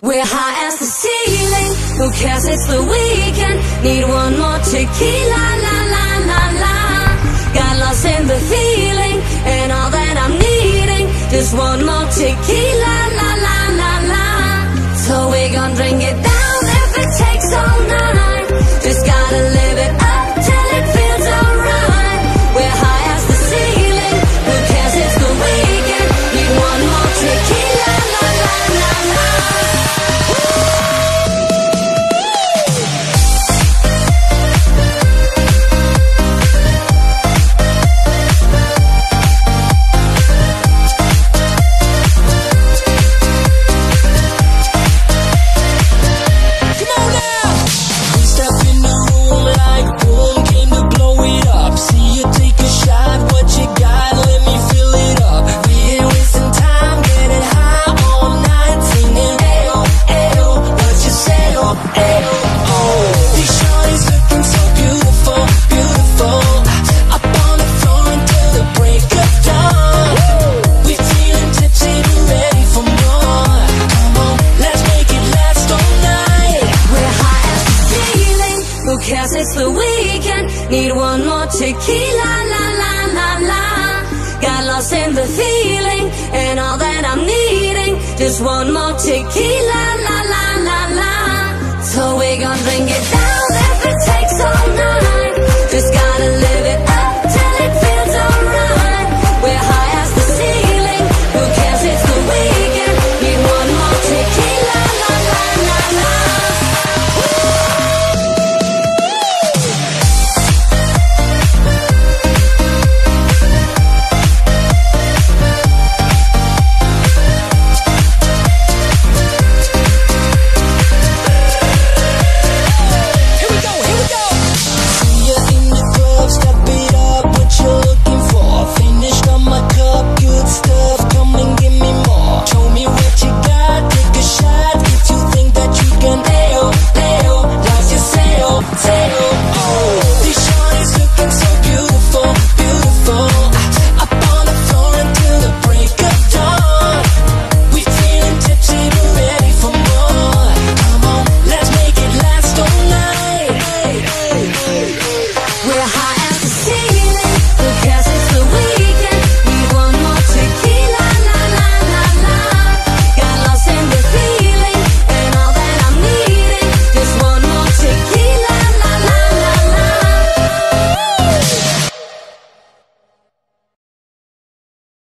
We're high as the ceiling. Who cares? It's the weekend. Need one more tequila, la la la la. Got lost in the feeling, and all that I'm needing, just one more tequila, la la la la. So we gon' drink it down if it takes all night. Just gotta live it up till it feels alright. We're high as the ceiling. Who cares? It's the weekend. Need one more tequila, la la la la. It's the weekend, need one more tequila, la la la la. Got lost in the feeling, and all that I'm needing, just one more tequila, la la la la. So we gon' drink it down if it takes all night. Just gotta live